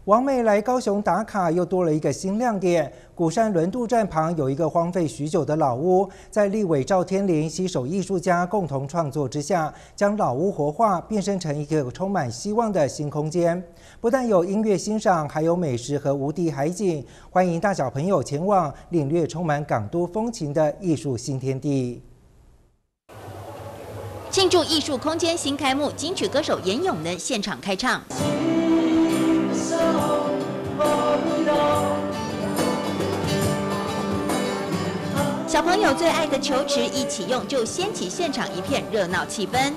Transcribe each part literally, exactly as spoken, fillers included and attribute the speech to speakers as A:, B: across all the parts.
A: 网美来高雄打卡，又多了一个新亮点。鼓山轮渡站旁有一个荒废许久的老屋，在立委赵天麟携手艺术家共同创作之下，将老屋活化，变身成一个充满希望的新空间。不但有音乐欣赏，还有美食和无敌海景，欢迎大小朋友前往领略充满港都风情的艺术新天地。
B: 庆祝艺术空间新开幕，金曲歌手严咏能现场开唱。小朋友最爱的球池一启用，就掀起现场一片热闹气氛。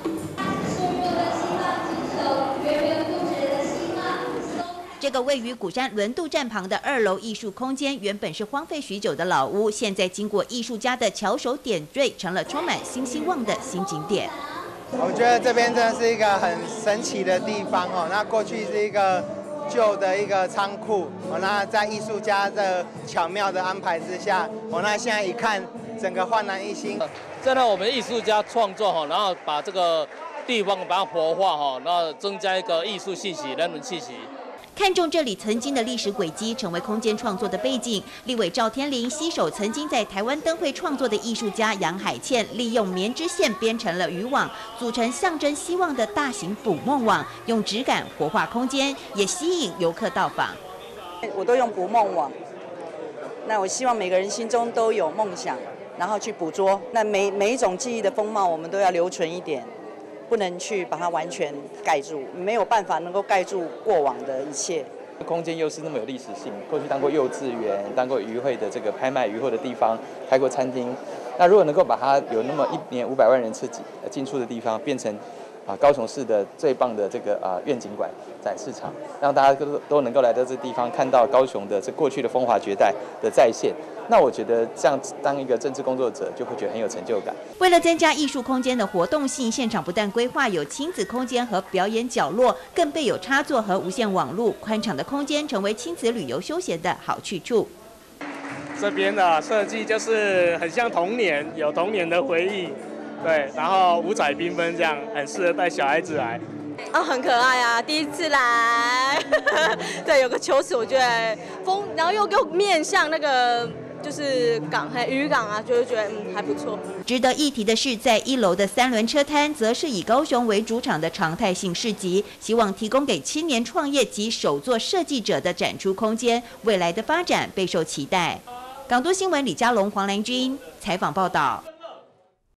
B: 这个位于鼓山轮渡站旁的二楼艺术空间，原本是荒废许久的老屋，现在经过艺术家的巧手点缀，成了充满新希望的新景点。
C: 我觉得这边真的是一个很神奇的地方哦。那过去是一个旧的一个仓库，哦，那在艺术家的巧妙的安排之下，哦，那现在一看，整个焕然一新。
D: 真的，我们艺术家创作哈，然后把这个地方把它活化哈，然后增加一个艺术气息、人文气息。
B: 看中这里曾经的历史轨迹，成为空间创作的背景。立委赵天麟携手曾经在台湾灯会创作的艺术家杨海倩，利用棉织线编成了渔网，组成象征希望的大型捕梦网，用质感活化空间，也吸引游客到访。
E: 我都用捕梦网，那我希望每个人心中都有梦想，然后去捕捉。那每每一种记忆的风貌，我们都要留存一点。 不能去把它完全盖住，没有办法能够盖住过往的一切。
F: 空间又是那么有历史性，过去当过幼稚园，当过渔会的这个拍卖渔获的地方，开过餐厅。那如果能够把它有那么一年五百万人次进出的地方，变成啊高雄市的最棒的这个啊愿景馆展示场，让大家都都能够来到这地方，看到高雄的这过去的风华绝代的再现。 那我觉得这样当一个政治工作者，就会觉得很有成就感。
B: 为了增加艺术空间的活动性，现场不但规划有亲子空间和表演角落，更备有插座和无线网路，宽敞的空间成为亲子旅游休闲的好去处。
G: 这边的设计就是很像童年，有童年的回忆，对，然后五彩缤纷，这样很适合带小孩子来。
H: 啊、哦，很可爱啊！第一次来，对，有个球池，我觉得风，然后又又面向那个就是港，还渔港啊，就是觉得嗯还不错。
B: 值得一提的是，在一楼的三轮车摊，则是以高雄为主场的常态性市集，希望提供给青年创业及手作设计者的展出空间，未来的发展备受期待。港都新闻李佳龙、黄兰君采访报道。